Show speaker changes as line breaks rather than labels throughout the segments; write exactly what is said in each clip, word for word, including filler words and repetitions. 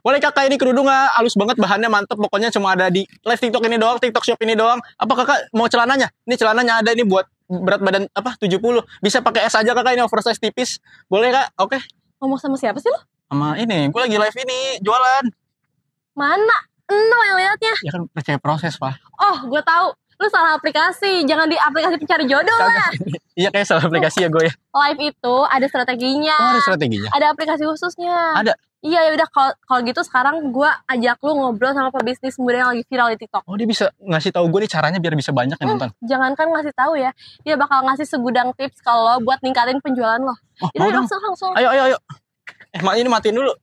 Boleh kakak, ini kerudungnya halus banget, bahannya mantep. Pokoknya cuma ada di live TikTok ini doang, TikTok shop ini doang. Apa kakak mau celananya? Ini celananya ada ini buat berat badan apa tujuh puluh. Bisa pakai S aja kakak, ini oversize tipis. Boleh kak? Oke.
Ngomong sama siapa sih lo?
Sama ini, gue lagi live ini jualan.
Mana? No yang liatnya.
Ya kan percaya proses pak.
Oh, gue tahu. Lu salah aplikasi. Jangan di aplikasi pencari jodoh lah.
Iya kayak salah aplikasi ya gue ya.
Live itu ada strateginya.
Oh, ada strateginya.
Ada aplikasi khususnya.
Ada.
Iya, ya udah kalau kalau gitu sekarang gue ajak lu ngobrol sama pebisnis muda yang lagi viral di TikTok.
Oh, dia bisa ngasih tahu gue nih caranya biar bisa banyak yang nonton.
Hmm, jangankan ngasih tahu ya, dia bakal ngasih segudang tips kalau buat ningkatin penjualan lo.
Oh,
Itu
mau dong.
langsung langsung.
Ayo ayo ayo. Eh, mak ini matiin dulu.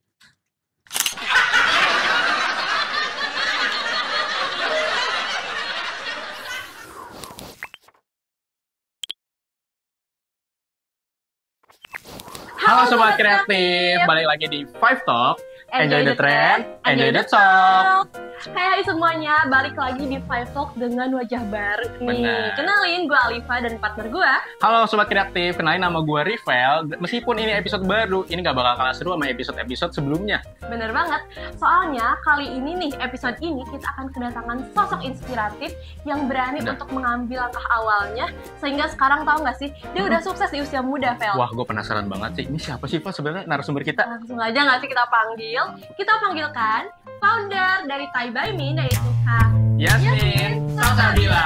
Halo Sobat Kreatif, balik lagi di Five Talk. Enjoy the trend, enjoy the talk.
Hai semuanya, balik lagi di Five Talk dengan wajah baru nih.
Benar.
Kenalin, gue Alifa dan partner gue.
Halo Sobat Kreatif, kenalin nama gue Rivel. Meskipun ini episode baru, ini gak bakal kalah seru sama episode-episode sebelumnya.
Bener banget, soalnya kali ini nih, episode ini kita akan kedatangan sosok inspiratif yang berani
Bener.
untuk mengambil langkah awalnya. Sehingga sekarang tahu gak sih, dia udah sukses di usia muda, Vel.
Wah, gue penasaran banget sih. Ini siapa sih Pak sebenarnya narasumber kita?
Langsung aja gak sih kita panggil? Kita panggilkan founder dari Thai by Min, yaitu Kak
Yasmin Salsabila.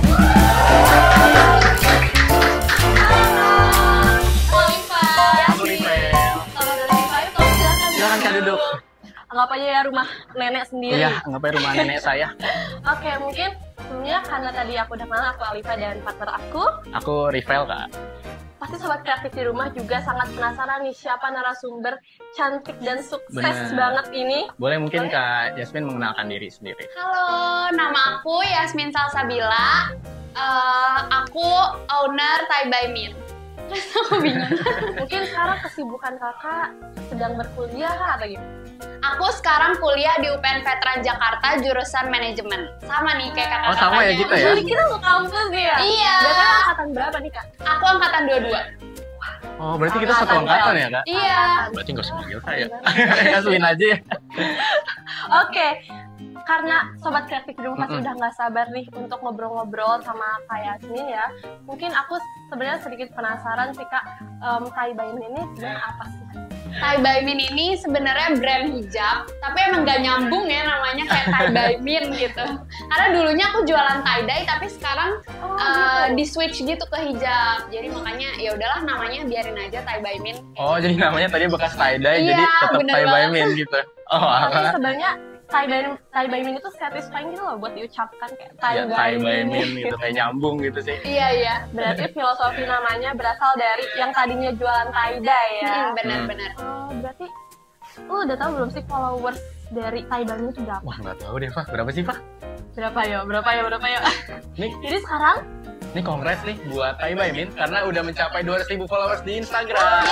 Halo Rivel. Silakan Kak duduk.
Anggap aja ya rumah nenek sendiri.
Iya, anggap aja rumah nenek saya.
Oke, mungkin sebelumnya karena tadi aku udah kenal, aku Alifa dan partner aku.
Aku Rivel Kak.
Pasti sobat kreatif di rumah juga sangat penasaran nih siapa narasumber cantik dan sukses
Bener.
banget ini.
Boleh mungkin Kak Yasmin mengenalkan diri sendiri.
Halo, nama aku Yasmin Salsabila. Eh, aku owner Thai by Min. Terus aku bingung.
Mungkin sekarang kesibukan kakak sedang berkuliah kah atau gimana?
Aku sekarang kuliah di U P N Veteran Jakarta jurusan manajemen. Sama nih kayak kakak-kakaknya.
Oh, sama ya kita ya?
Jadi kita mau kampus ya?
Iya.
Berarti angkatan berapa nih kak?
Aku angkatan dua puluh dua.
Oh, berarti kita satu angkatan ya Kak?
Iya.
Berarti nggak usah manggil Kak ya? Yasmin aja ya?
Oke, karena sobat kreatif di rumah pasti
Mm-mm.
udah nggak sabar nih untuk ngobrol-ngobrol sama Kak Yasmin ya. Mungkin aku sebenarnya sedikit penasaran sih Kak, um, Thai by Min ini sebenarnya apa sih?
Thai by Min ini sebenarnya brand hijab, tapi emang gak nyambung ya namanya kayak Thai by Min gitu. Karena dulunya aku jualan tie dye, tapi sekarang
Oh,
uh,
gitu.
di switch gitu ke hijab. Jadi makanya ya udahlah namanya biarin aja Thai by Min.
Oh, jadi namanya tadi bekas tie dye,
Iya,
jadi tetap
bener
tie by
banget.
Min gitu. Oh,
Tapi
alah.
sebenarnya Thai by, Thai by Min itu satisfying gitu loh buat diucapkan kayak Thai
Ya,
by
tie by
Min.
Min gitu, kayak nyambung gitu sih.
Iya iya.
Berarti filosofi namanya berasal dari yang tadinya jualan tie dye ya.
Hmm, benar-benar.
Oh, berarti lu udah tahu belum sih followers dari Thai by Min itu berapa?
Wah, nggak tahu deh Pak, berapa sih Pak?
Berapa ya? Berapa ya? Berapa ya?
Nih,
Jadi sekarang
Ini kongres nih buat Thai by Min karena udah mencapai dua ratus ribu followers di Instagram.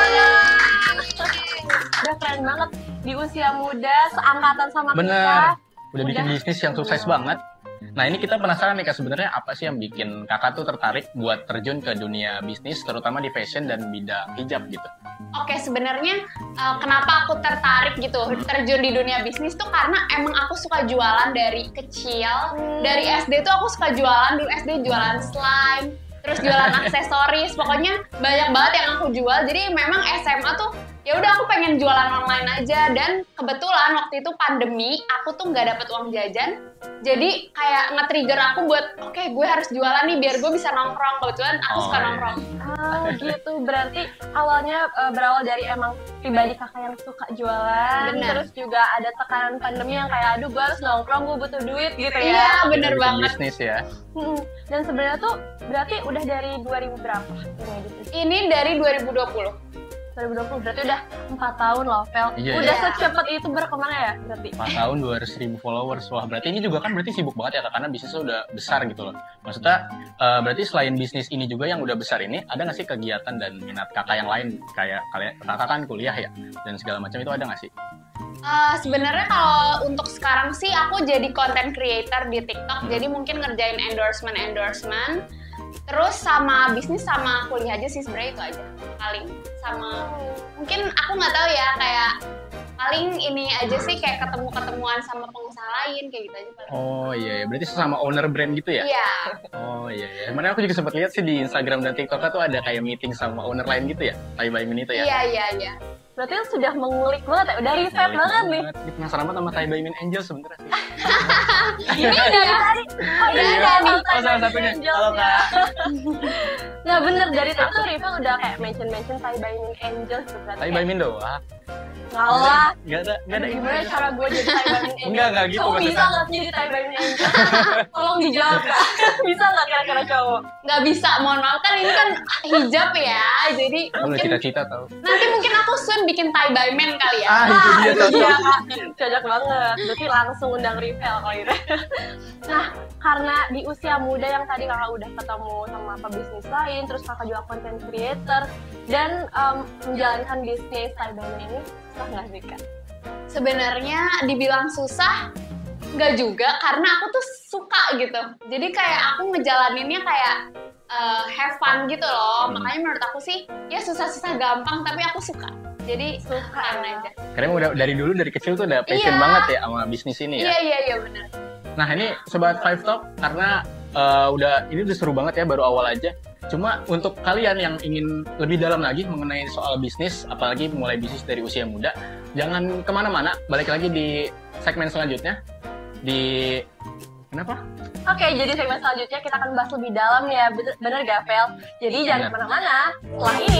udah keren banget di usia muda seangkatan sama kita.
Bener, udah bikin
Udah.
bisnis yang sukses banget. Nah ini kita penasaran nih Kak, sebenarnya apa sih yang bikin kakak tuh tertarik buat terjun ke dunia bisnis, terutama di fashion dan bidang hijab gitu?
Oke, sebenarnya uh, kenapa aku tertarik gitu terjun di dunia bisnis tuh karena emang aku suka jualan dari kecil. Dari S D tuh aku suka jualan, dulu S D jualan slime, terus jualan aksesoris, pokoknya banyak banget yang aku jual. Jadi memang S M A tuh ya udah aku pengen jualan online aja, dan kebetulan waktu itu pandemi, aku tuh nggak dapet uang jajan. Jadi kayak nge-trigger aku buat oke okay, gue harus jualan nih biar gue bisa nongkrong. Kebetulan aku
Oh,
suka
iya.
nongkrong.
Ah gitu, berarti awalnya uh, berawal dari emang pribadi kakak yang suka jualan.
Bener.
Terus juga ada tekanan pandemi yang kayak aduh gue harus nongkrong, gue butuh duit gitu ya.
Iya, bener
Bikin
banget.
bisnis ya.
Hmm, dan sebenarnya tuh berarti udah dari dua ribu berapa ini bisnis?
Ini dari dua ribu dua puluh.
dua ribu dua puluh berarti udah empat tahun loh, Vel.
Iya,
Udah
iya.
secepat itu berkembangnya ya berarti.
empat tahun dua ratus ribu followers. Wah, berarti ini juga kan berarti sibuk banget ya Kak, karena bisnisnya udah besar gitu loh. Maksudnya eh, berarti selain bisnis ini juga yang udah besar ini, ada nggak sih kegiatan dan minat kakak yang lain? Kayak kalian, kakak kan kuliah ya, dan segala macam itu ada nggak sih?
Uh, sebenarnya kalau untuk sekarang sih aku jadi content creator di TikTok, jadi mungkin ngerjain endorsement endorsement, terus sama bisnis sama kuliah aja sih sebenarnya itu aja paling. Sama mungkin aku nggak tahu ya kayak paling ini aja sih kayak ketemu-ketemuan sama pengusaha lain kayak gitu aja paling.
Oh iya, ya. Berarti sesama owner brand gitu ya?
Iya.
Oh iya, iya. Kemarin aku juga sempat lihat sih di Instagram dan TikTok tuh ada kayak meeting sama owner lain gitu ya? Tai By Min itu ya?
Iya, iya, iya.
Berarti lu sudah mengulik banget ya, udah riset banget nih.
Ini penasaran banget sama Tai By Min Angel sebenarnya sih.
Ini udah tadi. Oh
Udah
iya,
ada nih.
Oh, salah satunya. Halo, Kak.
Nah bener, dari tadi tuh Rival udah kayak mention-mention Tai By Min Angel gitu berarti.
Tai By Min doang.
Ngalah.
Gak ada, gak ada
Gimana cara gue jadi Tai By Min Angel?
Enggak, enggak gitu
Cowok
maksudnya.
bisa nggak sih jadi Tai By Min Angel? Tolong dijawab Kak. Bisa nggak kira-kira cowok?
Nggak bisa, mohon maaf kan ini kan hijab ya, jadi
Aku udah
mungkin
cita-cita tau.
nanti mungkin aku soon bikin tie by men kali ya.
Ah, itu dia
itu dia
cocok.
Kak. Cocok banget. Berarti langsung undang Rival kalau gitu. Nah, karena di usia muda yang tadi kakak udah ketemu sama pebisnis lain, terus kakak juga content creator, dan em, menjalankan bisnis Tai By Min ini, susah nggak sih Kak?
Sebenarnya dibilang susah, nggak juga, karena aku tuh suka gitu. Jadi kayak aku ngejalaninnya kayak uh, have fun gitu loh.
Hmm.
Makanya menurut aku sih, ya susah-susah gampang, tapi aku suka. Jadi suka aja.
Karena udah dari dulu dari kecil tuh udah passion
Iya.
banget ya sama bisnis ini ya.
Iya, iya, iya benar.
Nah ini Sobat Five Talk, karena uh, udah ini udah seru banget ya, baru awal aja. Cuma untuk kalian yang ingin lebih dalam lagi mengenai soal bisnis, apalagi mulai bisnis dari usia muda, jangan kemana-mana, balik lagi di segmen selanjutnya. Di... Kenapa?
Oke, jadi segmen selanjutnya kita akan bahas lebih dalam ya, bener, bener gak Vel? Jadi jangan
Bener.
kemana-mana, setelah ini.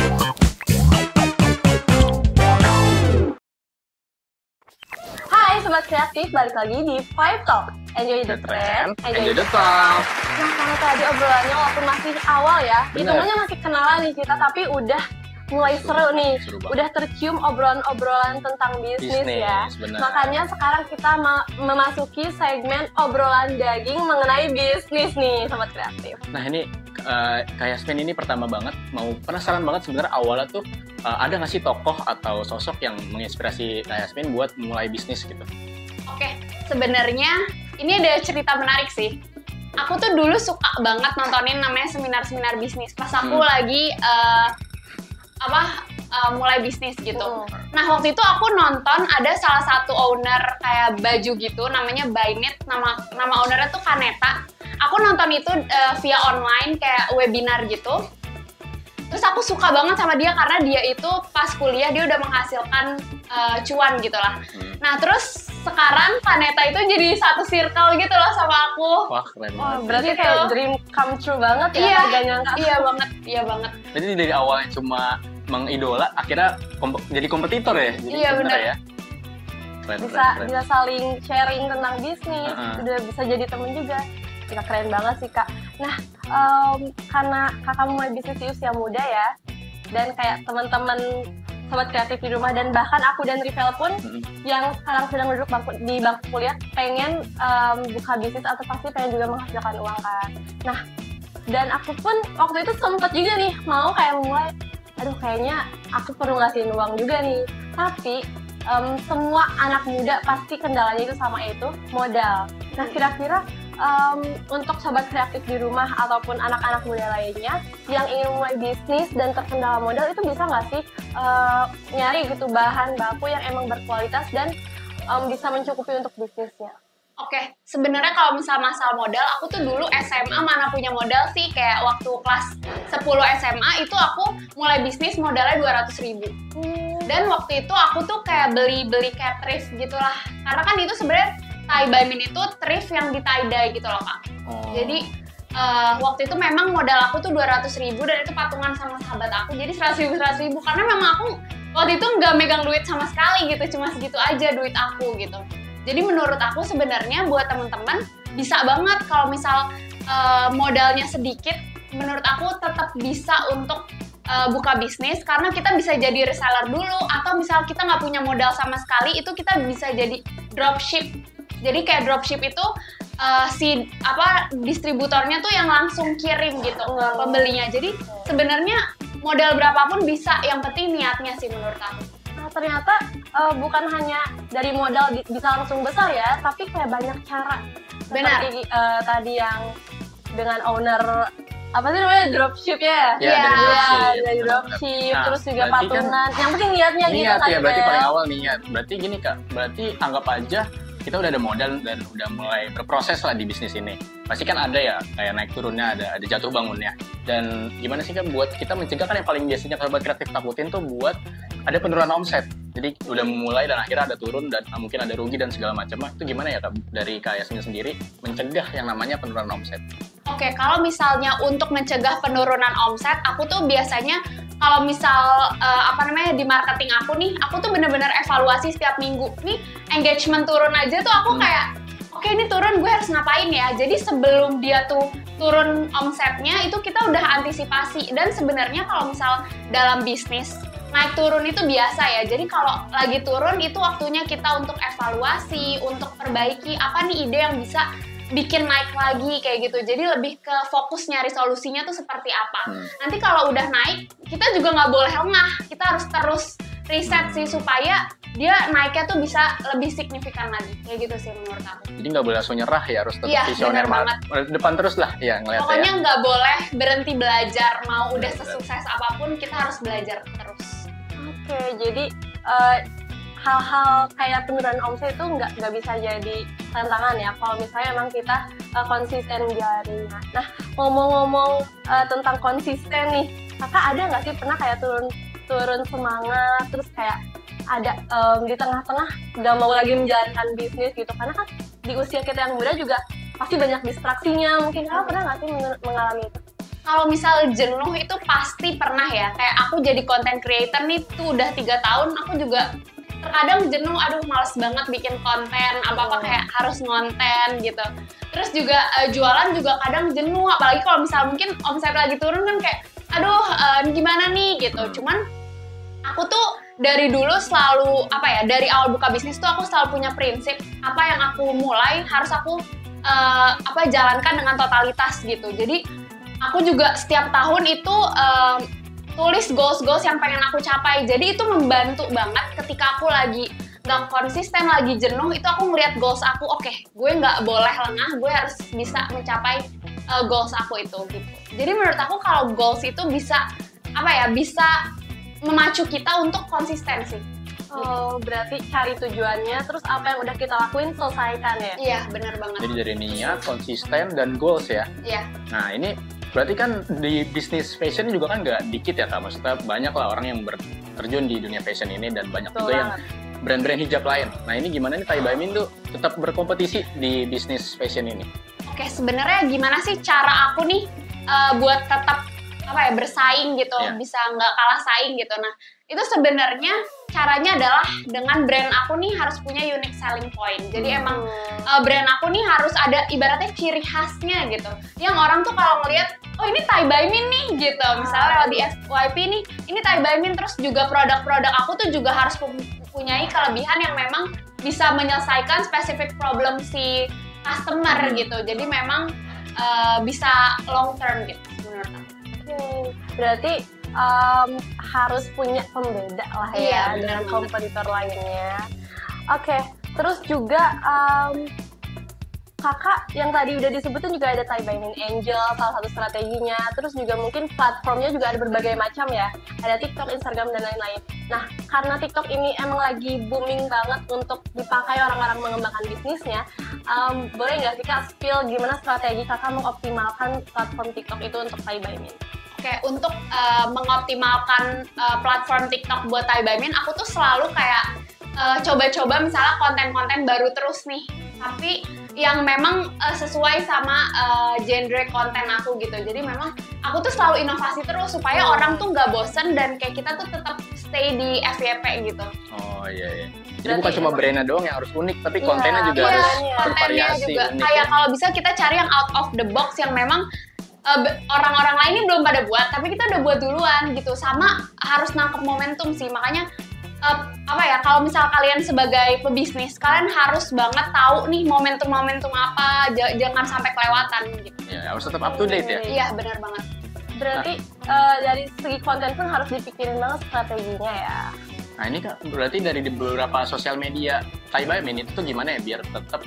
Hai Sobat Kreatif, balik lagi di Five Talk. Enjoy the trend,
Enjoy the talk.
Nah, karena tadi obrolannya walaupun masih awal ya,
Bener.
hitungannya masih kenalan nih kita, tapi udah mulai seru nih.
Seru banget.
Udah tercium obrolan-obrolan tentang bisnis,
Bisnis,
ya.
benar.
Makanya sekarang kita ma- memasuki segmen obrolan daging mengenai bisnis nih, Sobat Kreatif.
Nah ini uh, kayak Yasmin ini pertama banget, mau penasaran banget sebenarnya awalnya tuh uh, ada nggak sih tokoh atau sosok yang menginspirasi Kak Yasmin buat mulai bisnis gitu?
Oke, sebenarnya ini ada cerita menarik sih. Aku tuh dulu suka banget nontonin namanya seminar-seminar bisnis. Pas aku
Hmm.
lagi uh, apa uh, mulai bisnis gitu.
Hmm.
Nah waktu itu aku nonton ada salah satu owner kayak baju gitu, namanya Bynit. Nama nama ownernya tuh Kaneta. Aku nonton itu uh, via online kayak webinar gitu. Terus aku suka banget sama dia karena dia itu pas kuliah dia udah menghasilkan uh, cuan gitu lah.
Hmm.
Nah terus sekarang Kaneta itu jadi satu circle gitu loh sama aku.
Wah keren
Wah,
banget.
berarti
Gitu.
kayak dream come true banget ya,
Iya,
gak nyangka.
iya banget, iya banget.
Jadi dari awalnya cuma mengidola, akhirnya komp- jadi kompetitor ya? Jadi
Iya,
sebenarnya
benar.
ya? Keren,
Bisa
keren, keren.
bisa saling sharing tentang bisnis,
Uh-uh.
udah bisa jadi temen juga. Kita keren banget sih Kak. Nah, em, karena kakak mulai bisnis di usia muda ya, dan kayak teman-teman Sobat Kreatif di rumah, dan bahkan aku dan Rivel pun
Mm-mm.
yang sekarang sedang duduk bangku, di bangku kuliah pengen em, buka bisnis atau pasti pengen juga menghasilkan uang kan. Nah, dan aku pun waktu itu sempet juga nih mau kayak mulai, aduh kayaknya aku perlu ngasihin uang juga nih. Tapi em, semua anak muda pasti kendalanya itu sama, yaitu modal. Nah kira-kira em, untuk Sobat Kreatif di rumah ataupun anak-anak muda lainnya yang ingin mulai bisnis dan terkendala modal, itu bisa nggak sih eh, nyari gitu bahan baku yang emang berkualitas dan em, bisa mencukupi untuk bisnisnya?
Oke, sebenarnya kalau misal masalah modal, aku tuh dulu S M A mana punya modal sih, kayak waktu kelas sepuluh S M A itu aku mulai bisnis modalnya dua ratus ribu. Dan waktu itu aku tuh kayak beli-beli kayak thrift gitu lah. Karena kan itu sebenarnya Tai By Min itu thrift yang di tie-dye gitu loh Kak.
Oh.
Jadi eh, waktu itu memang modal aku tuh dua ratus ribu dan itu patungan sama sahabat aku. Jadi seratus ribu, seratus ribu. Karena memang aku waktu itu nggak megang duit sama sekali gitu. Cuma segitu aja duit aku gitu. Jadi menurut aku sebenarnya buat teman-teman bisa banget kalau misal eh, modalnya sedikit, menurut aku tetap bisa untuk eh, buka bisnis karena kita bisa jadi reseller dulu, atau misal kita nggak punya modal sama sekali, itu kita bisa jadi dropship. Jadi kayak dropship itu eh, si apa distributornya tuh yang langsung kirim gitu ke pembelinya. Jadi sebenarnya modal berapapun bisa, yang penting niatnya sih menurut aku.
Nah, ternyata eh, bukan hanya dari modal di- bisa langsung besar ya, tapi kayak banyak cara.
Benar.
Seperti eh, tadi yang dengan owner apa sih namanya dropship ya?
Iya, dari dropship.
Dari dropship,
Nah,
terus juga
berarti kan-
patungan. Yang penting niatnya gitu
Niat
kan.
ya, berarti
Bel?
paling awal niat. Berarti gini Kak, berarti anggap aja kita udah ada modal dan udah mulai berproses lah di bisnis ini. Pasti kan ada ya, kayak naik turunnya, ada ada jatuh bangunnya. Dan gimana sih kan buat kita mencegah, kan yang paling biasanya Sobat Kreatif takutin tuh buat ada penurunan omset. Jadi udah memulai dan akhirnya ada turun dan ah, mungkin ada rugi dan segala macam. Itu gimana ya Kak, dari Kak Yasmin sendiri mencegah yang namanya penurunan omset?
Oke, kalau misalnya untuk mencegah penurunan omset, aku tuh biasanya kalau misal uh, apa namanya di marketing aku nih, aku tuh bener-bener evaluasi setiap minggu. Nih engagement turun aja tuh aku
Hmm.
kayak, oke ini turun gue harus ngapain ya? Jadi sebelum dia tuh turun omsetnya itu kita udah antisipasi. Dan sebenarnya kalau misal dalam bisnis naik turun itu biasa ya. Jadi kalau lagi turun itu waktunya kita untuk evaluasi, untuk perbaiki apa nih ide yang bisa bikin naik lagi kayak gitu. Jadi lebih ke fokus nyari solusinya tuh seperti apa.
Hmm.
Nanti kalau udah naik, kita juga nggak boleh lengah. Kita harus terus riset sih supaya dia naiknya tuh bisa lebih signifikan lagi. Kayak gitu sih menurut aku.
Jadi nggak boleh langsung nyerah ya, harus tetap
Iya,
visioner
bener
banget. Depan terus lah ya ngeliatnya.
Pokoknya
Ya.
nggak boleh berhenti belajar. Mau udah
Bener-bener.
sesukses apapun, kita harus belajar terus.
Oke, jadi eh, hal-hal kayak penurunan omset itu nggak nggak bisa jadi tantangan ya kalau misalnya emang kita uh, konsisten jalannya. Nah, ngomong-ngomong uh, tentang konsisten nih, kakak ada nggak sih pernah kayak turun turun semangat terus kayak ada um, di tengah-tengah nggak mau lagi menjalankan bisnis gitu, karena kan di usia kita yang muda juga pasti banyak distraksinya. Mungkin kakak pernah nggak sih men- mengalami itu?
Kalau misal jenuh itu pasti pernah ya. Kayak aku jadi content creator nih tuh udah tiga tahun, aku juga terkadang jenuh, aduh males banget bikin konten, apa-apa kayak harus ngonten gitu. Terus juga uh, jualan juga kadang jenuh, apalagi kalau misal mungkin omset lagi turun kan kayak, aduh uh, gimana nih gitu. Cuman aku tuh dari dulu selalu, apa ya, dari awal buka bisnis tuh aku selalu punya prinsip, apa yang aku mulai harus aku uh, apa jalankan dengan totalitas gitu. Jadi aku juga setiap tahun itu um, tulis goals-goals yang pengen aku capai. Jadi itu membantu banget ketika aku lagi nggak konsisten, lagi jenuh, itu aku ngeliat goals aku, oke, okay, gue nggak boleh lengah, gue harus bisa mencapai uh, goals aku itu gitu. Jadi menurut aku kalau goals itu bisa, apa ya, bisa memacu kita untuk konsistensi.
Oh, berarti cari tujuannya, terus apa yang udah kita lakuin selesaikan ya?
Iya, benar banget.
Jadi dari niat, konsisten, dan goals ya.
Iya.
Nah ini berarti kan di bisnis fashion juga kan nggak dikit ya Kak, maksudnya banyak lah orang yang terjun di dunia fashion ini dan banyak
Betul
juga yang
banget.
brand-brand hijab lain. Nah ini gimana nih Thai By Min tuh tetap berkompetisi di bisnis fashion ini?
Oke, sebenarnya gimana sih cara aku nih uh, buat tetap apa ya bersaing gitu,
Iya.
bisa nggak kalah saing gitu. Nah, itu sebenarnya caranya adalah dengan brand aku nih harus punya unique selling point. Jadi
Hmm.
emang uh, brand aku nih harus ada ibaratnya ciri khasnya gitu. Yang orang tuh kalau ngelihat, oh ini Thai By Min nih gitu. Misalnya lewat di F Y P nih, ini Thai By Min, terus juga produk-produk aku tuh juga harus mempunyai kelebihan yang memang bisa menyelesaikan specific problem si customer
Hmm.
gitu. Jadi memang uh, bisa long term gitu menurut aku.
Oke, berarti um, harus punya pembeda lah
Iya,
ya
benar
dengan
banget.
kompetitor lainnya. Oke, terus juga um, kakak yang tadi udah disebutin juga ada Thai By Min Angel, salah satu strateginya. Terus juga mungkin platformnya juga ada berbagai macam ya. Ada TikTok, Instagram, dan lain-lain. Nah, karena TikTok ini emang lagi booming banget untuk dipakai orang-orang mengembangkan bisnisnya, um, boleh nggak sih Kak spill gimana strategi kakak mengoptimalkan platform TikTok itu untuk Thai By Min?
Oke, untuk uh, mengoptimalkan uh, platform TikTok buat Thai By Min, aku tuh selalu kayak uh, coba-coba misalnya konten-konten baru terus nih. Tapi yang memang uh, sesuai sama uh, genre konten aku gitu. Jadi memang aku tuh selalu inovasi terus supaya
Hmm.
orang tuh nggak bosen dan kayak kita tuh tetap stay di F Y P gitu.
Oh iya iya. Jadi
Berarti
bukan cuma
emang-
brandnya doang yang harus unik, tapi
Iya,
kontennya juga
iya,
harus
iya.
Kontennya
bervariasi,
juga
unik.
kayak
ya.
kalau bisa kita cari yang out of the box yang memang uh, be- orang-orang lain ini belum pada buat, tapi kita udah buat duluan gitu. Sama harus nangkep momentum sih, makanya uh, apa ya, kalau misal kalian sebagai pebisnis, kalian harus banget tahu nih momentum-momentum apa, j- jangan sampai kelewatan gitu.
Ya, harus tetap up to date ya.
Iya, benar banget.
Berarti eh, dari segi konten pun harus dipikirin banget strateginya ya.
Nah ini Kak, berarti dari di beberapa sosial media Thai By Min itu tuh gimana ya biar tetap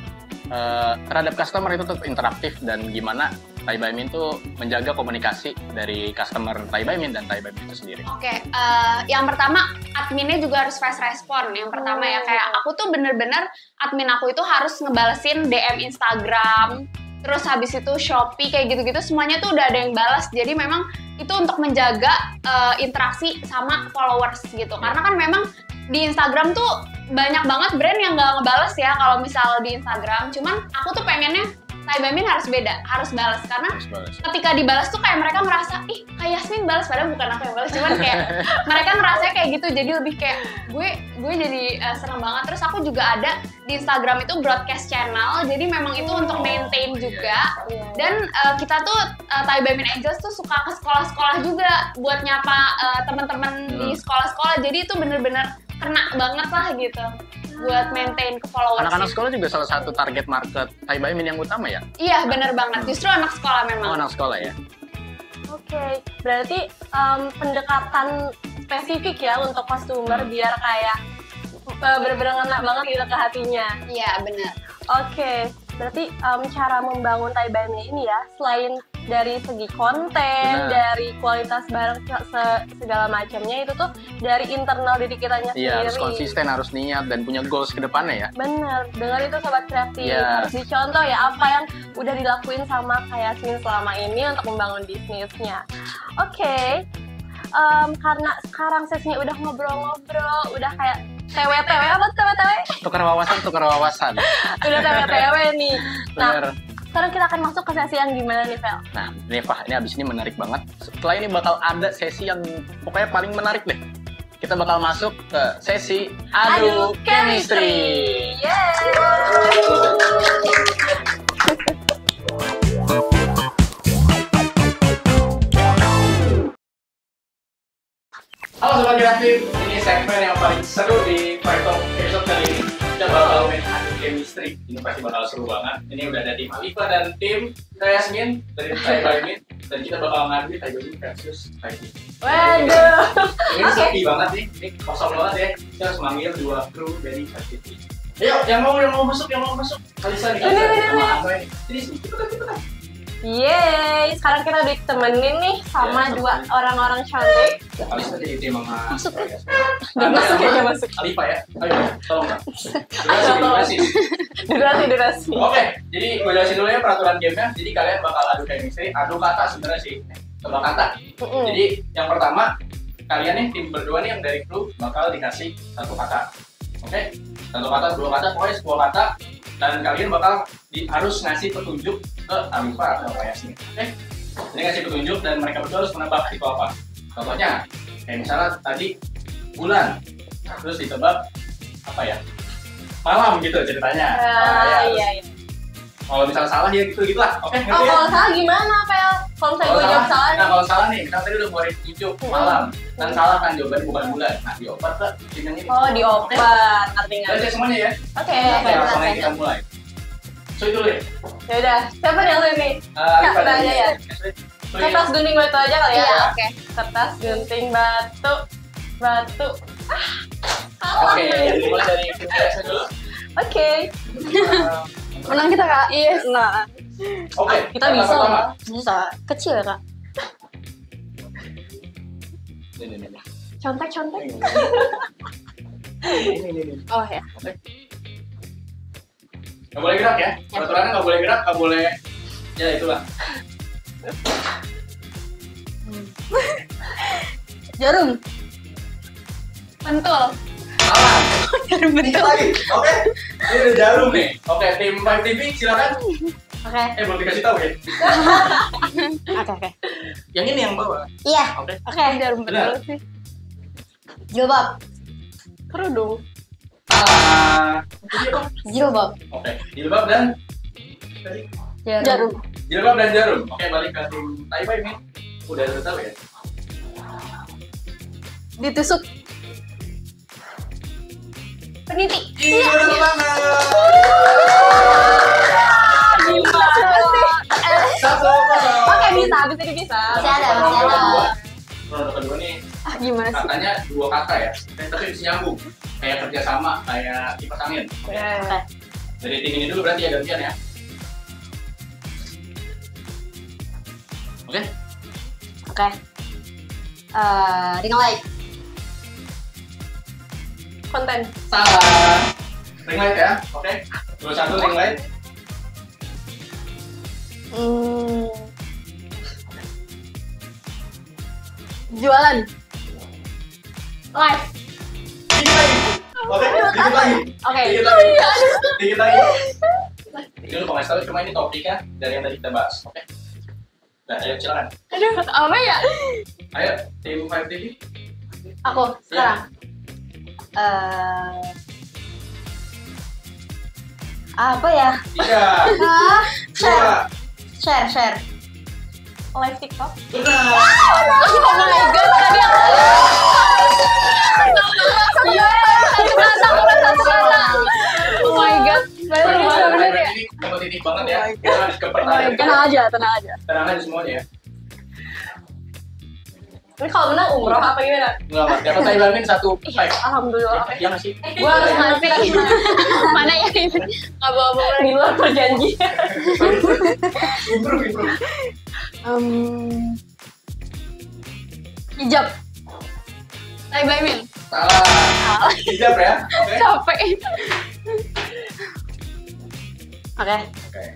uh, terhadap customer itu tetap interaktif dan gimana Thai By Min tuh menjaga komunikasi dari customer Thai By Min dan Thai By Min itu sendiri.
Oke, okay, uh, yang pertama adminnya juga harus fast respon. Yang pertama ya, kayak aku tuh bener-bener admin aku itu harus ngebalesin D M Instagram, terus habis itu Shopee kayak gitu-gitu semuanya tuh udah ada yang balas. Jadi memang itu untuk menjaga uh, interaksi sama followers gitu. Karena kan memang di Instagram tuh banyak banget brand yang nggak ngebales ya kalau misal di Instagram. Cuman aku tuh pengennya Thai By Min harus beda, harus balas karena harus balas. Ketika dibalas tuh kayak mereka merasa ih kayak Yasmin balas, padahal bukan aku yang balas, cuman kayak mereka ngerasanya kayak gitu, jadi lebih kayak gue gue jadi uh, seneng banget. Terus aku juga ada di Instagram itu broadcast channel, jadi memang itu oh, untuk maintain juga. Yeah. Dan uh, kita tuh uh, Thai By Min Angels tuh suka ke sekolah-sekolah juga buat nyapa uh, teman-teman hmm. di sekolah-sekolah, jadi itu bener-bener kena banget lah gitu buat maintain ke followers.
Anak-anak sekolah juga salah satu target market Thai By Min yang utama ya?
Iya bener banget, justru anak sekolah memang.
Oh anak sekolah ya?
Oke, okay. Berarti um, pendekatan spesifik ya untuk customer biar kayak uh, bener-bener ngena banget gitu ke hatinya.
Iya bener.
Oke, okay. Berarti um, cara membangun Thai By Min ini ya, selain dari segi konten, bener. Dari kualitas barang segala macamnya, itu tuh dari internal diri kitanya sendiri.
Iya, harus konsisten, harus niat dan punya goals ke depannya ya.
Bener, dengar itu Sobat Kreatif.
Yeah.
Harus dicontoh ya apa yang udah dilakuin sama kayak Yasmin selama ini untuk membangun bisnisnya. Oke, okay. um, karena sekarang sesinya udah ngobrol-ngobrol, udah kayak T W T W apa T W T W?
Tukar wawasan, tukar wawasan.
Udah T W T W nih. Nah,
bener.
Sekarang kita akan masuk ke sesi yang gimana nih, Vel?
Nah, nih Fah, ini abis ini menarik banget. Setelah ini bakal ada sesi yang pokoknya paling menarik deh. Kita bakal masuk ke sesi Adu, Adu Chemistry.
Yeay!
Halo Sobat Kreatif, ini segmen yang paling seru di Firetalk episode kali ini. Kita bakal main Adu Chemistry. Ini pasti bakal seru banget. Ini udah ada tim Alifa dan tim Yasmin dari Thai By Min. Dan kita bakal ngadu Thai By Min versus Thai By Min.
Waduh.
Ini sepi banget nih, ini kosong banget ya. Kita harus manggil dua kru dari Thai By Min. Ayo, yang mau yang mau masuk, yang mau masuk. Kalisa nih, Kalisa sama Angga ini. Sini sini, cepetan cepetan.
Yeay, sekarang kita udah ditemenin nih sama ya, dua orang-orang cantik.
Kalisa jadi tim sama
masuk ya?
Udah
masuk ya, masuk.
Alifa ya, ayo tolong Kak. Durasi, durasi.
Durasi, durasi.
Oke, jadi gue jelasin dulu ya peraturan gamenya. Jadi kalian bakal adu chemistry, adu kata sebenarnya sih. Tebak kata. Mm-hmm. Jadi yang pertama, kalian nih tim berdua nih yang dari kru bakal dikasih satu kata. Oke, satu kata, dua kata, pokoknya sebuah kata. Dan kalian bakal di, harus ngasih petunjuk ke Alifa atau Yasmin. Oke, jadi ngasih petunjuk dan mereka berdua harus menebak itu apa. Contohnya, kayak misalnya tadi bulan, terus ditebak apa ya? Malam gitu ceritanya.
Uh, nah, ya, iya, iya.
Kalau misalnya salah ya gitu gitulah. Oke,
oh, ya? Kalau salah gimana, Pel? Kalau misalnya gue jawab salah nih.
Nah, kalau salah nih, kita tadi udah ngeluarin petunjuk malam. Dan salah kan jawabannya bukan bulan. Nah, dioper ke tim yang ini.
Oh, dioper. Artinya.
Udah semuanya ya.
Oke, oke.
Langsung aja kita mulai. So itu dulu ya.
Ya udah, siapa yang dulu nih?
Uh,
Kak, aja ya. Kertas gunting batu aja kali ya.
Iya, oke. Okay.
Kertas gunting batu, batu. Ah,
oke, okay, mulai dari tim biasa dulu.
Oke. Okay.
Uh, Menang kita Kak.
Yes. Nah.
Oke. Okay,
kita bisa lah. Bisa. Kecil ya Kak.
Ini ini.
Contek contek.
Ini ini ini.
Oh ya.
Oke. Gak boleh gerak ya. Peraturannya gak boleh gerak, gak boleh. Ya itulah.
Jarum.
Pentul.
Salah.
Jarum pentul.
Lagi. Oke. Ini ada jarum nih. Oke, tim five T V silakan.
Oke.
Eh belum dikasih tahu ya.
Oke oke.
Yang ini yang bawah.
Iya.
Oke.
Oke. Jarum pentul sih. Jilbab. Kerudung.
Ah.
Jilbab.
Oke. Jilbab dan
Jarum. Jarum.
Jilbab dan jarum. Oke, balik ke tim Thai By Min. Udah udah tahu ya.
Ditusuk. Peniti.
Iya, benar banget. Satu kosong.
Oke, bisa, habis ini bisa.
Masih ada, masih ada.
Ronde kedua nih.
Ah, gimana sih?
Katanya dua kata ya, tapi bisa nyambung. Kayak kerjasama, kayak kipas angin.
Oke.
Dari tim ini dulu berarti ya gantian ya. Oke.
Oke. Eh, ring light.
Konten.
Salah. Ring light ya. Oke. Dua satu ring light.
Hmm. Jualan.
Live.
Dikit lagi. Oke, dikit lagi.
Oke.
Dikit lagi. Dikit lagi. Ini lu pengen tahu cuma ini topiknya dari yang tadi kita bahas. Oke. Nah, ayo silakan.
Aduh, apa ya?
Ayo tim five T V.
Aku sekarang. Eh, apa ya?
Tiga.
Ah, share,
Dua.
share, share.
Live TikTok.
Benar.
Oh my god, tadi aku Iya, satu kata, bukan satu kata. Oh my god, baru
Berarti
bisa bener ya?
ini kompetitif banget ya. Kita harus ke pertanyaan.
Tenang aja, tenang aja.
Tenang aja semuanya ya.
Ini kalau menang umroh apa gimana?
Enggak, Mas. Dapat saya bilangin satu five.
Alhamdulillah.
Iya nggak sih?
Gue harus ngasih
Mana ya ini? Nggak bawa-bawa
di luar perjanjian.
Improve, improve.
Um, hijab.
Tay Baimin.
Salah. Hijab ya. Oke.
Capek.
Oke.
Oke.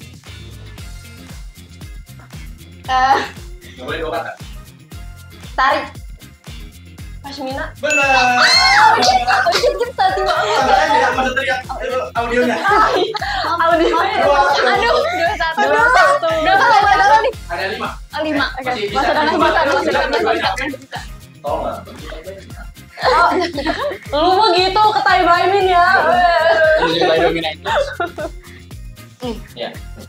Eh,
Nggak boleh dua kata.
tarik.
Pashmina.
Benar.
Kita tiba.
Sampai tidak masuk teriak audionya.
Audio.
Dua.
Aduh, dua satu.
Dua satu.
Dua satu berapa nih?
Ada lima.
Oh, lima.
Masih bisa.
Masih ada
Bisa,
bisa,
bisa,
masih ada
bisa,
bisa.
bisa. Tolong lah.
Lu mau gitu ke Tai Baimin ya.
Jadi kita dominating. Ya.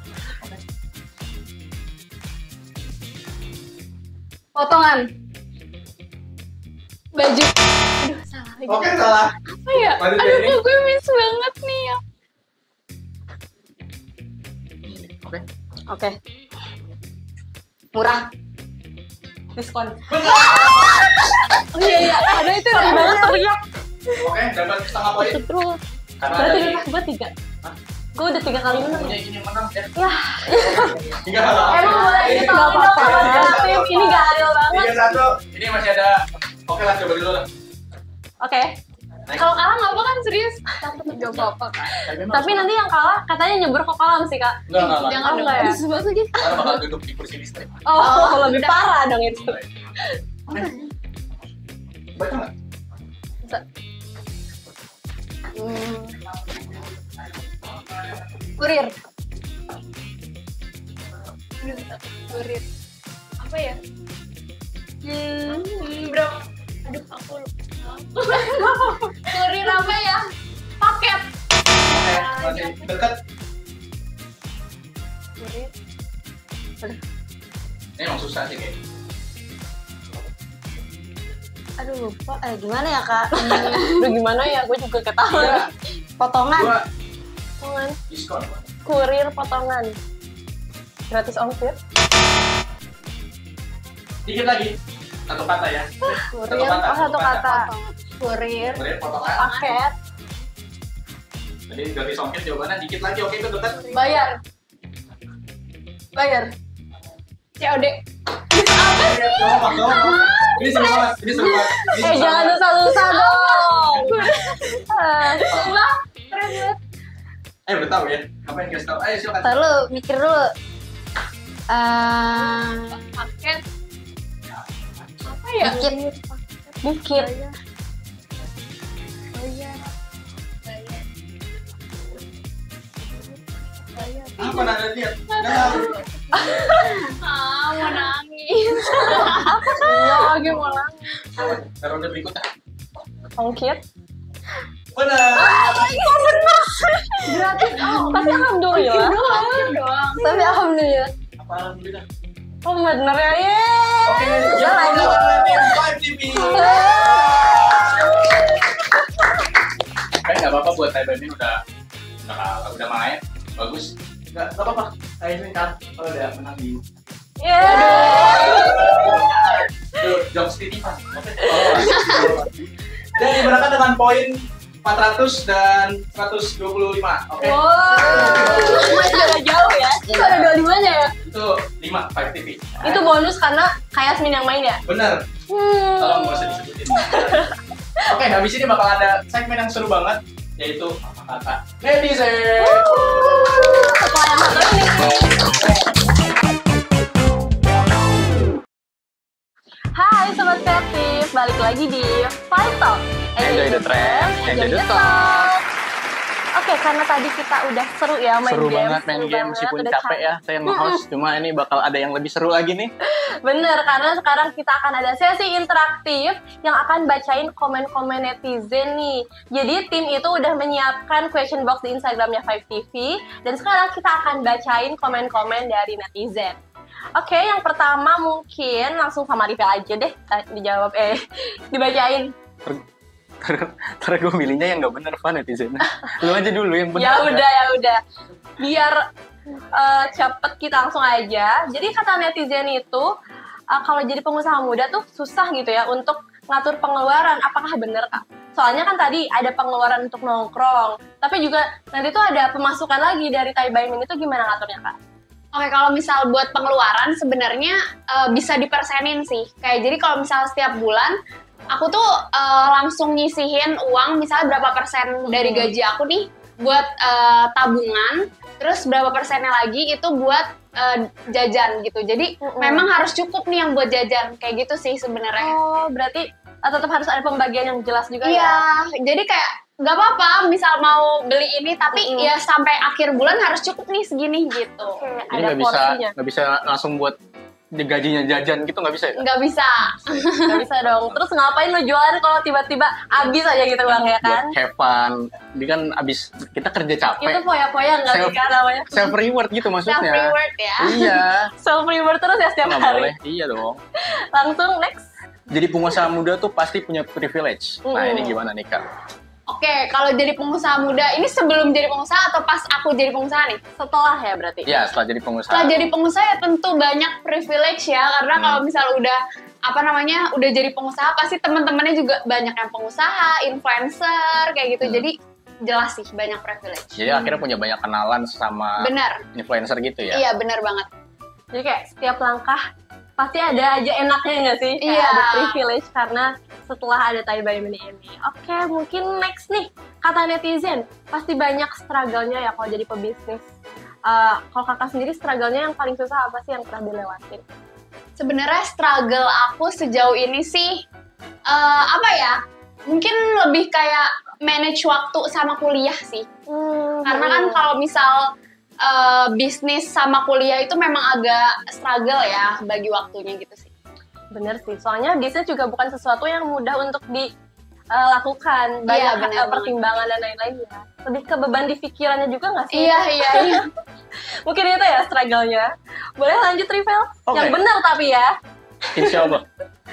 Potongan.
Baju. Aduh, salah lagi.
Oke, salah.
Apa ya?
Lanjut,
Aduh,
Benny.
kok gue miss banget nih ya.
Oke.
Oke. Murah.
Diskon.
Benar.
Oh iya, iya. Ada itu yang banget teriak.
Oke, dapat setengah poin.
Terus.
Karena
Berarti
dari
gue tiga. Gue udah tiga kali menang.
punya ini yang menang ya.
Ya.
Tiga.
Emang boleh
Ini
gitu dong sama tim. Ini gak adil banget.
Tiga satu. Ini masih ada. Oke lah, coba dulu lah.
Oke.
Kalau kalah nggak apa kan serius? Nggak apa-apa kan.
Tapi nanti yang kalah katanya nyebur ke kolam sih kak.
Enggak, enggak, enggak.
Jangan
Oh,
dong.
enggak ya?
Aduh, sebab lagi.
Karena bakal duduk di kursi listrik.
Oh, lebih parah dong itu.
Baca nggak?
Hmm. Kurir.
Aduh, kurir. Apa ya? Hmm, berapa? Aduh, aku lupa. Kurir apa ya? Paket.
Oke, masih dekat.
Kurir.
Ini emang susah sih kayak.
Aduh lupa. Eh gimana ya kak?
Udah gimana ya? Gue juga ketahuan.
Tiga,
Potongan.
dua,
Potongan.
diskon.
Kurir potongan. Gratis ongkir.
Dikit lagi. Satu kata ya.
Kurir. Oh satu kata. Kurir.
Kurir potongan.
Paket.
Jadi gratis ongkir jawabannya dikit lagi. Oke, itu dekat.
Bayar. Bayar.
C O D.
Gampang, gampang. Ini seru banget. Ini seru banget. Ini
Eh
seru
jangan
banget.
dosa-dosa dong. Ah.
Wah, keren banget.
Eh, udah tahu ya. Apa yang kasih tahu? Ayo silakan.
Ntar lu mikir dulu. Eh,
Paket. Apa ya?
dikit.
Dikit.
Bayar. Bayar. Bayar.
Apa nada lihat? Nggak tahu.
Ah, mau nangis.
Iya lagi mau nangis.
Apa? Ronde berikutnya.
Ongkir.
Benar.
Gratis. Oh, tapi alhamdulillah.
Doang, doang.
Tapi alhamdulillah.
Apa alhamdulillah?
Oh bener ya. Yeay.
Oke,
Ya lagi.
tim five T V. Kayak nggak apa-apa buat Tay Baimin udah udah kalah, udah main, bagus. Nggak nggak apa-apa. Tay Baimin kan kalau udah menang di
Yeay.
Tuh, jokes titipan. Oke. Oh, dan ibaratkan dengan poin empat ratus dan seratus dua puluh lima. Oke.
Wow, masih agak jauh ya. Itu ada dua limanya ya?
Itu lima Five T V.
Itu bonus karena kayak Yasmin yang main ya?
Bener.
Hmm.
Tolong gak usah disebutin. Oke, habis ini bakal ada segmen yang seru banget, yaitu apa-kata netizen.
Setelah yang satu ini. Hai Sobat Kreatif, balik lagi di Five Talk.
Enjoy the trend, enjoy the talk.
Oke, karena tadi kita udah seru ya main
Seru
game.
banget main game, meskipun capek ya saya nge-host. Cuma ini bakal ada yang lebih seru lagi nih.
Bener, karena sekarang kita akan ada sesi interaktif yang akan bacain komen-komen netizen nih. Jadi tim itu udah menyiapkan question box di Instagramnya Five T V. Dan sekarang kita akan bacain komen-komen dari netizen. Oke, yang pertama mungkin langsung sama Riva aja deh dijawab, eh dibacain.
Ntar gue milihnya yang gak bener, Van, netizen. Lu aja dulu yang bener.
Ya udah, ya udah. Biar uh, cepet kita langsung aja. Jadi kata netizen itu, uh, kalau jadi pengusaha muda tuh susah gitu ya untuk ngatur pengeluaran. Apakah bener, Kak? Soalnya kan tadi ada pengeluaran untuk nongkrong. Tapi juga nanti tuh ada pemasukan lagi dari Tai By Min, itu gimana ngaturnya, Kak?
Oke, kalau misal buat pengeluaran sebenarnya uh, bisa dipersenin sih. Kayak jadi kalau misal setiap bulan aku tuh uh, langsung nyisihin uang misalnya berapa persen dari gaji aku nih buat uh, tabungan, terus berapa persennya lagi itu buat uh, jajan gitu. Jadi uh-uh. memang harus cukup nih yang buat jajan, kayak gitu sih sebenarnya.
Oh, berarti uh, tetap harus ada pembagian yang jelas juga
iya,
ya?
Iya, jadi kayak nggak apa-apa misal mau beli ini tapi uh-uh. ya sampai akhir bulan harus cukup nih segini gitu.
Okay,
Jadi
ada
nggak bisa
porsinya.
nggak bisa langsung buat di gajinya jajan gitu, nggak bisa ya?
Nggak bisa.
Nggak bisa dong. Terus ngapain lo jualan kalau tiba-tiba habis aja gitu bang ya kan?
Buat have fun. Ini kan abis kita kerja capek.
Itu poya-poya nggak sih
Self-
kan namanya?
Self reward gitu maksudnya.
Self reward ya.
Iya.
Self reward terus ya setiap
Nggak
hari.
boleh. Iya dong.
Langsung next.
Jadi pengusaha muda tuh pasti punya privilege. Nah
Mm.
ini gimana nih Kak?
Oke, kalau jadi pengusaha muda, ini sebelum jadi pengusaha atau pas aku jadi pengusaha nih?
Setelah ya berarti.
Ya setelah jadi pengusaha.
Setelah jadi pengusaha ya tentu banyak privilege ya, karena
Hmm.
kalau misal udah apa namanya udah jadi pengusaha pasti teman-temannya juga banyak yang pengusaha, influencer kayak gitu.
Hmm.
Jadi jelas sih banyak privilege.
Jadi akhirnya punya banyak kenalan sama
Benar.
influencer gitu ya.
Iya benar banget.
Jadi kayak setiap langkah pasti ada aja enaknya nggak sih? Kayak
Iya.
ada privilege karena setelah ada Tai By Min ini. Oke, mungkin next nih. Kata netizen, pasti banyak struggle-nya ya kalau jadi pebisnis. Uh, kalau kakak sendiri struggle-nya yang paling susah apa sih yang pernah dilewatin?
Sebenarnya struggle aku sejauh ini sih eh, apa ya? Mungkin lebih kayak manage waktu sama kuliah sih.
Hmm,
Karena kan kalau misal uh, bisnis sama kuliah itu memang agak struggle ya bagi waktunya gitu sih.
bener sih, soalnya bisnis juga bukan sesuatu yang mudah untuk dilakukan. Banyak
Iya, bener
uh, pertimbangan dan lain-lain ya. Lebih ke beban di pikirannya juga nggak sih?
Iya, iya, iya.
Mungkin itu ya struggle-nya. Boleh lanjut Rivel?
Oke.
Yang benar tapi ya.
Insya Allah.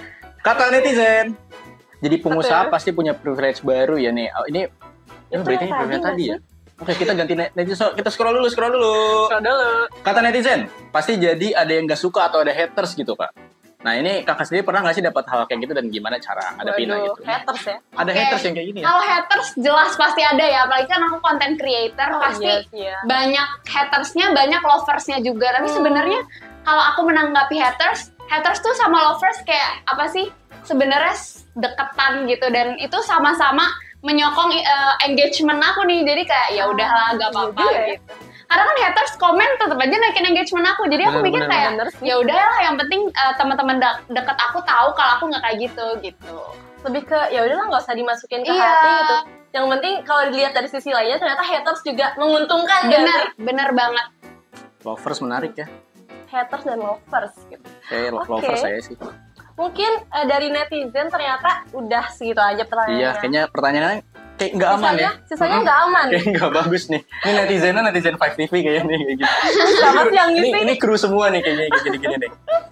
Kata netizen. Jadi pengusaha
Betul.
pasti punya privilege baru ya nih. Oh, ini ini
Itu
berarti
yang
privilege
tadi
tadi
nggak
ya. Oke, kita ganti net- netizen. Kita scroll dulu, scroll dulu.
Scroll dulu.
Kata netizen, pasti jadi ada yang nggak suka atau ada haters gitu, Kak. Nah, ini Kakak sendiri pernah nggak sih dapat hal kayak gitu dan gimana cara hadapinnya
Waduh,
gitu?
haters ya.
Ada
Oke.
haters yang kayak gini ya?
Kalau haters jelas pasti ada ya, apalagi kan aku content creator,
Oh,
pasti
iya sih ya.
banyak hatersnya, banyak loversnya juga. Tapi
Hmm.
sebenarnya kalau aku menanggapi haters, haters tuh sama lovers kayak apa sih? Sebenarnya deketan gitu, dan itu sama-sama menyokong uh, engagement aku nih. Jadi kayak ya udahlah, gak apa-apa
Iya juga ya.
gitu. Karena kan haters komen tetap aja naikin engagement aku. Jadi aku
Bener,
mikir
bener,
kayak
bener sih.
ya udahlah, yang penting uh, teman-teman de- deket aku tahu kalau aku nggak kayak gitu gitu.
Lebih ke ya udahlah nggak usah dimasukin ke
Iya.
hati gitu. Yang penting kalau dilihat dari sisi lainnya ternyata haters juga menguntungkan ya.
Bener, bener banget.
Lovers menarik ya.
Haters dan lovers gitu.
Kayak
Oke.
lovers saya sih.
Mungkin eh, dari netizen ternyata udah segitu aja pertanyaannya.
Iya, kayaknya pertanyaannya kayak nggak aman ya.
Sisanya, sisanya nggak aman.
Kayak nggak bagus nih. Ini netizennya netizen Five T V kayaknya nih kayak gitu.
Siapa sih yang
Ini
ngisi?
ini kru semua nih kayaknya kayak gini-gini nih.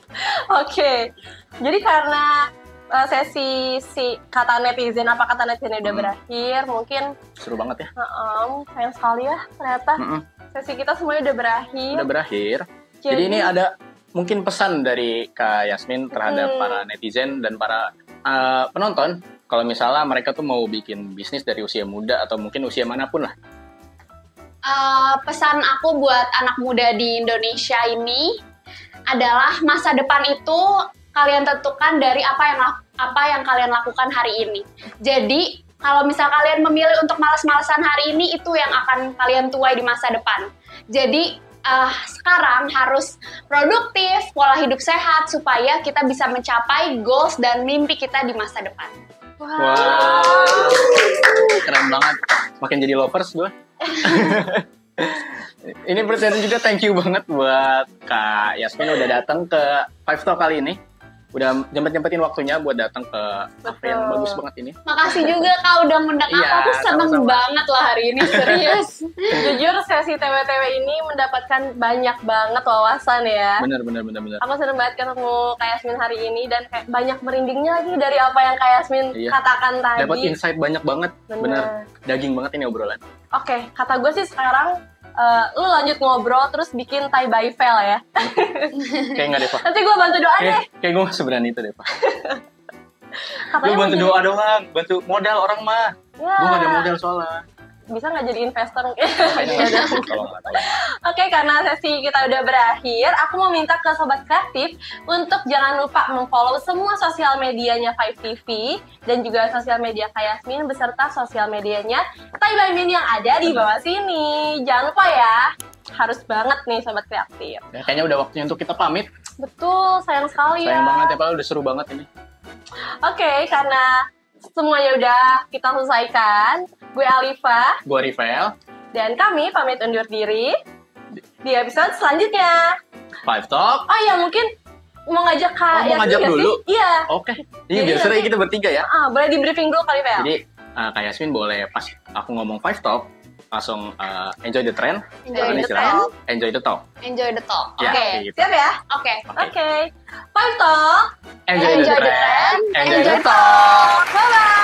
Oke, jadi karena uh, sesi si kata netizen apa kata netizen udah
Hmm.
berakhir, mungkin
Seru banget ya.
uh, sayang sekali ya ternyata
Mm-mm.
sesi kita semuanya udah berakhir.
Udah berakhir. Jadi ini ada mungkin pesan dari Kak Yasmin terhadap
Hmm.
para netizen dan para uh, penonton kalau misalnya mereka tuh mau bikin bisnis dari usia muda atau mungkin usia manapun lah?
Uh, pesan aku buat anak muda di Indonesia ini adalah masa depan itu kalian tentukan dari apa yang apa yang kalian lakukan hari ini. Jadi kalau misal kalian memilih untuk malas-malasan hari ini, itu yang akan kalian tuai di masa depan. Jadi uh, sekarang harus produktif, pola hidup sehat supaya kita bisa mencapai goals dan mimpi kita di masa depan.
Wow.
Wow, keren banget. Makin jadi lovers gue. Ini berarti juga thank you banget buat Kak Yasmin udah datang ke Five Talk kali ini. Udah nyempet-nyempetin waktunya buat datang ke cafe yang bagus banget ini.
Makasih juga Kak udah ngundang aku.
Iya,
Aku seneng
sama-sama.
banget loh hari ini, serius.
Jujur sesi T W T W ini mendapatkan banyak banget wawasan ya.
Bener, bener, bener, bener.
Aku seneng banget ketemu Kak Yasmin hari ini dan kayak banyak merindingnya lagi dari apa yang Kak Yasmin
Iya.
katakan tadi.
Dapat insight banyak banget.
Bener.
Bener. Daging banget ini obrolan.
Oke, kata gue sih sekarang eh, lu lanjut ngobrol terus bikin tie by veil ya.
Kayak nggak deh, Pak.
Nanti gue bantu doa deh.
Kayak, kayak gue gak seberani itu deh, Pak.
Katanya
Lu bantu
mau
doa doang, bantu modal orang mah.
jadi- Ya,
Gue gak ada modal soalnya.
bisa nggak jadi investor mungkin?
Makanya
Iya,
nggak bisa, tolong, tolong.
Oke, karena sesi kita udah berakhir, aku mau minta ke Sobat Kreatif untuk jangan lupa memfollow semua sosial medianya Five T V dan juga sosial media Kak Yasmin beserta sosial medianya Tai by Min yang ada di bawah sini. Jangan lupa ya, harus banget nih Sobat Kreatif.
Ya, kayaknya udah waktunya untuk kita pamit.
Betul, sayang sekali ya.
Sayang banget ya, Pak. Udah seru banget ini.
Oke, karena semuanya udah kita selesaikan, gue Alifa
Gue Rivel,
dan kami pamit undur diri di episode selanjutnya.
Five Talk.
Oh iya, mungkin mau ngajak Kak
Oh, mau
Yasmin
ngajak
nggak
dulu?
sih? Iya.
Oke. Iya,
Jadi
biasanya
nanti-
kita bertiga ya.
Ah, boleh di briefing dulu kali, Vel.
Jadi, uh, Kak Yasmin boleh pas aku ngomong Five Talk, langsung uh, enjoy the trend.
Enjoy
Apa
the
istilahnya?
trend,
Enjoy the talk.
enjoy the talk.
Ya,
Oke,
kayak gitu.
Siap ya?
oke.
Oke.
Oke. Five Talk.
Enjoy,
Enjoy
the
the
trend.
trend,
Enjoy
enjoy
the
the
talk.
Bye-bye.